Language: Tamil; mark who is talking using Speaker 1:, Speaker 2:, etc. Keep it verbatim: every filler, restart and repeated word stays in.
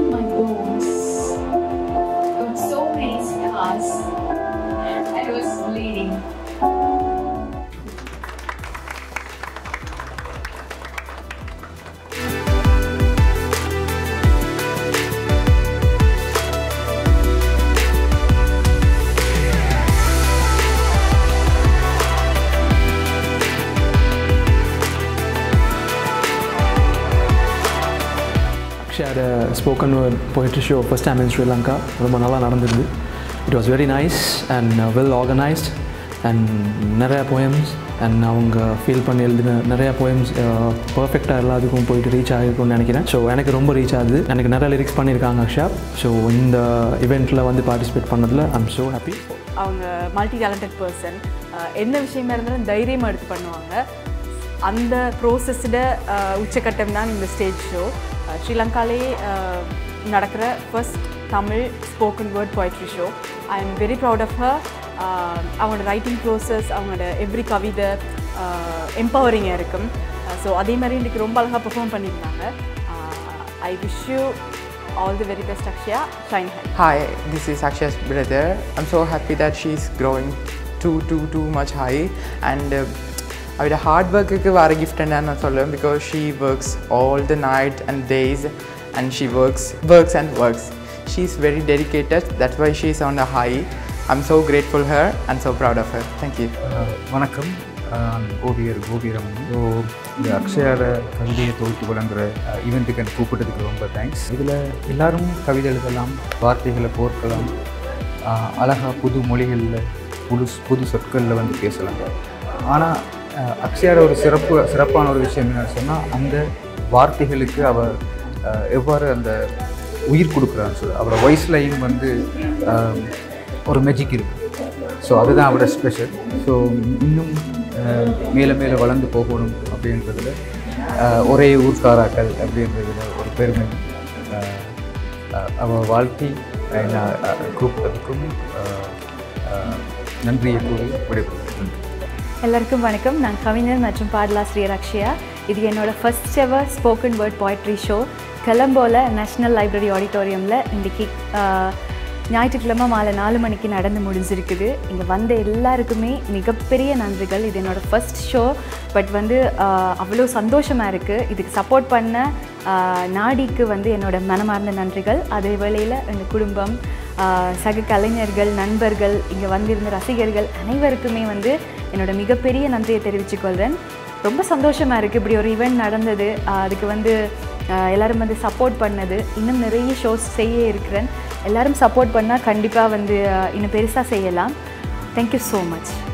Speaker 1: feel my bones. Got so many scars. I was bleeding.
Speaker 2: Shared a spoken word poetry show first time in Sri Lanka. It was very nice and uh, well organized, and நிறைய poems and அவங்க ஃபீல் பண்ணி எழுதின நிறைய poems பர்ஃபெக்டாக எல்லாத்துக்கும் போயிட்டு ரீச் ஆகிருக்கும்னு நினைக்கிறேன். ஸோ எனக்கு ரொம்ப ரீச் ஆகுது. எனக்கு நிறைய லிரிக்ஸ் பண்ணியிருக்காங்க அக்ஷயா. ஸோ இந்த இவெண்ட்டில் வந்து பார்ட்டிசிபேட் பண்ணதில் ஐ எம் ஸோ ஹாப்பி.
Speaker 3: அவங்க மல்டி டேலண்டட் பர்சன், என்ன விஷயமா இருந்தாலும் தைரியமாக எடுத்து பண்ணுவாங்க. அந்த ப்ரோசஸ்ட உச்சக்கட்டம் தான் இந்த ஸ்டேஜ் ஷோ. ஸ்ரீலங்காலே நடக்கிற first Tamil spoken word poetry show. I am very proud of her. அவங்களோட ரைட்டிங் ப்ரோசஸ், அவங்களோட எவ்ரி கவிதை எம்பவரிங்காக இருக்கும். ஸோ அதே மாதிரி இன்றைக்கி ரொம்ப அழகாக பெர்ஃபார்ம் பண்ணியிருந்தாங்க. I wish you all the very best, Akshaya. Shine high.
Speaker 4: Hi, this is Akshaya's brother. I'm so happy that she's growing too, too, too much high. And uh, அவட ஹார்ட் ஒர்க்குக்கு வர கிஃப்ட் என்ன நான் சொல்லுவேன். Because she works all the night and days and she works works and works. She is very dedicated. That's why she is on a high. I'm so grateful her and so proud of her. Thank you.
Speaker 5: வணக்கம், ஓவியர் கோபிரமன். ஸோ இந்த அக்ஷயார கவிதையை தொகுத்து வழங்குகிற ஈவெண்ட்டுக்கு எனக்கு கூப்பிட்டதுக்கு ரொம்ப தேங்க்ஸ். இதில் எல்லோரும் கவிதை எழுதலாம், வார்த்தைகளை கோர்க்கலாம், அழகாக புது மொழிகளில் புது புது சொற்களில் வந்து பேசலாம். ஆனால் அக்ஷயார ஒரு சிறப்பு சிறப்பான ஒரு விஷயம் என்னன்னு சொன்னால், அந்த வார்த்தைகளுக்கு அவள் எவ்வாறு அந்த உயிர் கொடுக்குறான்னு சொல்லி அவரோட வாய்ஸ்லையும் வந்து ஒரு மேஜிக் இருக்குது. ஸோ அதுதான் அவரோட ஸ்பெஷல். ஸோ இன்னும் மேலே மேலே வளர்ந்து போகணும் அப்படின்றதுல, ஒரே ஊர்க்காராக்கள் அப்படின்றதுல ஒரு பெருமை. அவள் வாழ்த்தி கூப்பிட்டதுக்கும் நன்றியை கூறி விடைபெறுகிறேன்.
Speaker 6: எல்லாருக்கும் வணக்கம். நான் கவிஞர் மற்றும் பாடலாசிரியர் அக்ஷயா. இது என்னோடய first ever spoken word poetry show கொலம்போவில் நேஷ்னல் லைப்ரரி ஆடிட்டோரியமில் இன்றைக்கி ஞாயிற்றுக்கிழமை மாலை நாலு மணிக்கு நடந்து முடிஞ்சிருக்குது. இங்கே வந்த எல்லாருக்குமே மிகப்பெரிய நன்றிகள். இது என்னோடய ஃபர்ஸ்ட் ஷோ. பட் வந்து அவ்வளோ சந்தோஷமாக இருக்குது. இதுக்கு சப்போர்ட் பண்ண நாடிக்கு வந்து என்னோடய மனமார்ந்த நன்றிகள். அதே வேளையில் எங்கள் குடும்பம், சக கலைஞர்கள், நண்பர்கள், இங்கே வந்திருந்த ரசிகர்கள் அனைவருக்குமே வந்து என்னோடய மிகப்பெரிய நன்றியை தெரிவித்துக்கொள்கிறேன். ரொம்ப சந்தோஷமாக இருக்குது இப்படி ஒரு ஈவெண்ட் நடந்தது. அதுக்கு வந்து எல்லோரும் வந்து சப்போர்ட் பண்ணது. இன்னும் நிறைய ஷோஸ் செய்ய இருக்கிறேன். எல்லோரும் சப்போர்ட் பண்ணால் கண்டிப்பாக வந்து இன்னும் பெருசாக செய்யலாம். Thank you so much.